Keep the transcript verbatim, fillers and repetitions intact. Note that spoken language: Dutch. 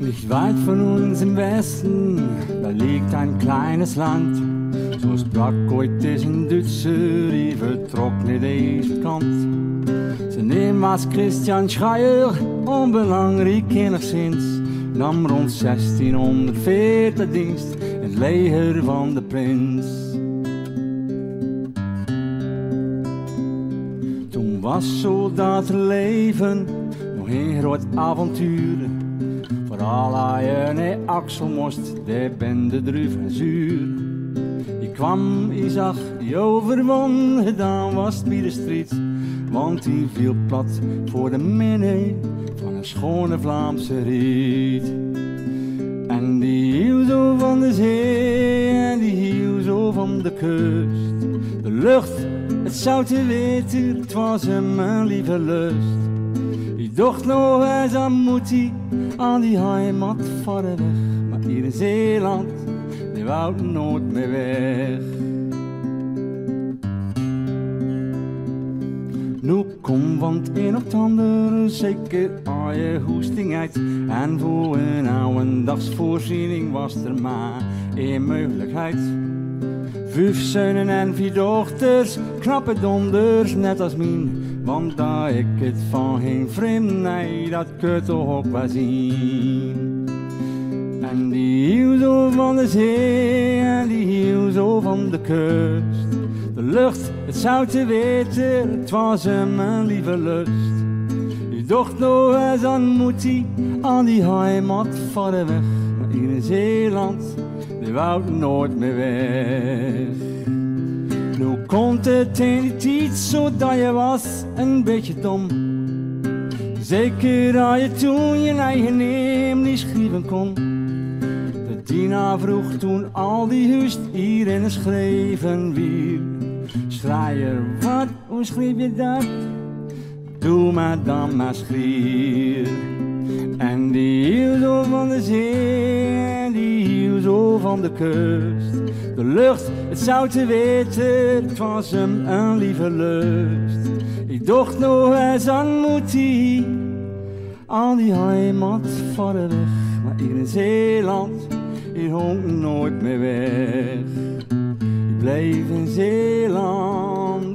Nicht weit von uns im Westen, da liegt ein kleines Land. Zo sprak ooit eens een Duitser, die vertrok naar deze kant. Zijn naam was Christian Schreier, onbelangrijk enigszins. Nam rond zestienhonderdveertig dienst in het leger van de prins. Toen was soldatenleven nog een groot avontuur. Vooral als je naar Axel moest, daar ben de druif en zuur. Je kwam, je zag, je overwon, gedaan was bij de strijd. Want die viel plat voor de minne van een schone Vlaamse riet. En die hield zo van de zee en die hield zo van de kust. De lucht, het zoute water, het was hem een lieve lust. Die dacht nog eens aan moetie, aan die heimat verre weg. Maar hier in Zeeland, die wou nooit meer weg. Nu kom van het een op het andere, zeker al je hoesting uit. En voor een oude dagsvoorziening was er maar één mogelijkheid. Vijf zonen en vier dochters, knappe donders, net als mien. Want daar ik het van geen vreemd, nee, dat kun je toch ook wel zien. En die hield zo van de zee en die hield zo van de kust. De lucht, het zoute water, het was hem een lieve lust. U dacht nog eens aan moetie, aan die heimat verre weg. Maar hier in Zeeland, die wou nooit meer weg. Nu komt het in die tijd zodat je was een beetje dom. Zeker dat je toen je eigen naam niet schrijven kon. De Dina vroeg toen al die hust hierin schreven wie. Schreier, wat, hoe schreef je dat? Doe maar dan maar schrier. En die hield zo van de zee en die hield zo van de kust. De lucht, het zoute water, het was hem een lieve lust. Ik dacht nog eens aan moetie, aan die heimat verre weg. Maar hier in Zeeland, hier honk nooit meer weg. Ik bleef in Zeeland,